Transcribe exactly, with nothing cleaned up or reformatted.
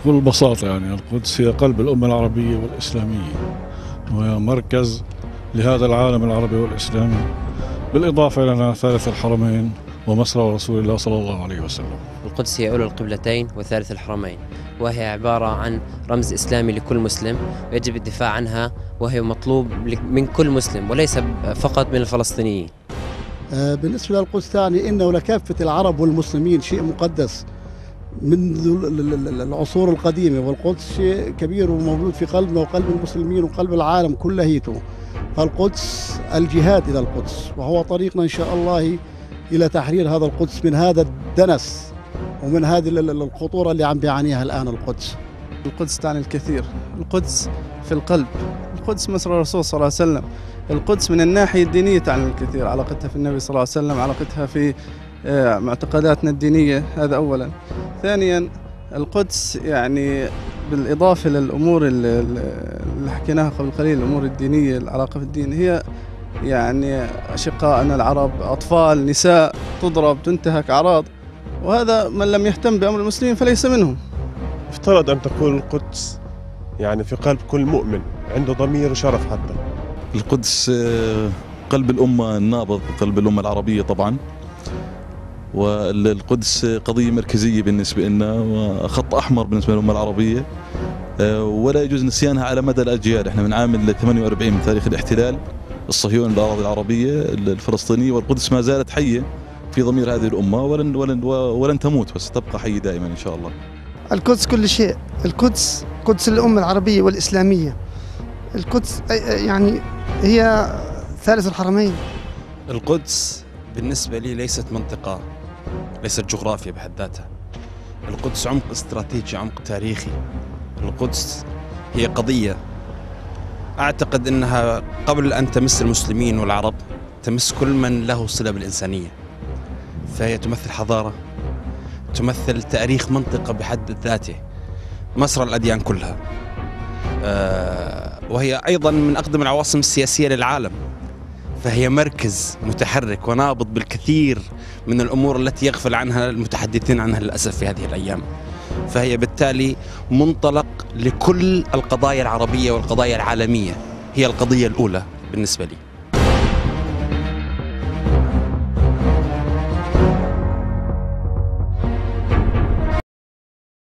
بكل بساطة يعني القدس هي قلب الأمة العربية والإسلامية، وهي مركز لهذا العالم العربي والإسلامي، بالإضافة إلى ثالث الحرمين ومسرى رسول الله صلى الله عليه وسلم. القدس هي أولى القبلتين وثالث الحرمين، وهي عبارة عن رمز إسلامي لكل مسلم، ويجب الدفاع عنها، وهي مطلوب من كل مسلم وليس فقط من الفلسطينيين. بالنسبة للقدس تعني إنه لكافة العرب والمسلمين شيء مقدس منذ العصور القديمة، والقدس شيء كبير وموجود في قلبنا وقلب المسلمين وقلب العالم كلهيته. فالقدس الجهاد إلى القدس، وهو طريقنا إن شاء الله إلى تحرير هذا القدس من هذا الدنس ومن هذه الخطورة اللي عم بيعانيها الآن القدس. القدس تعني الكثير، القدس في القلب، القدس مسرى الرسول صلى الله عليه وسلم. القدس من الناحية الدينية تعني الكثير، علاقتها في النبي صلى الله عليه وسلم، علاقتها في معتقداتنا الدينية، هذا أولا. ثانيا القدس يعني بالإضافة للأمور اللي حكيناها قبل قليل، الأمور الدينية، العلاقة في الدين، هي يعني أشقائنا العرب، أطفال، نساء تضرب، تنتهك أعراض، وهذا من لم يهتم بأمر المسلمين فليس منهم. يفترض أن تكون القدس يعني في قلب كل مؤمن عنده ضمير وشرف. حتى القدس قلب الأمة النابض، قلب الأمة العربية طبعا، والقدس قضية مركزية بالنسبة لنا وخط أحمر بالنسبة للأمة العربية، ولا يجوز نسيانها على مدى الأجيال. احنا من عام ثمانية وأربعين من تاريخ الاحتلال الصهيوني للأراضي العربية الفلسطينية، والقدس ما زالت حية في ضمير هذه الأمة ولن ولن ولن تموت، بس تبقى حية دائما إن شاء الله. القدس كل شيء، القدس قدس الأمة العربية والإسلامية، القدس يعني هي ثالث الحرمين. القدس بالنسبة لي ليست منطقة، ليست جغرافيا بحد ذاتها. القدس عمق استراتيجي، عمق تاريخي. القدس هي قضية أعتقد أنها قبل أن تمس المسلمين والعرب تمس كل من له صلة بالإنسانية، فهي تمثل حضارة، تمثل تاريخ منطقة بحد ذاته، مسرى الأديان كلها، وهي أيضا من أقدم العواصم السياسية للعالم، فهي مركز متحرك ونابض بالكثير من الأمور التي يغفل عنها المتحدثين عنها للأسف في هذه الأيام. فهي بالتالي منطلق لكل القضايا العربية والقضايا العالمية، هي القضية الأولى بالنسبة لي.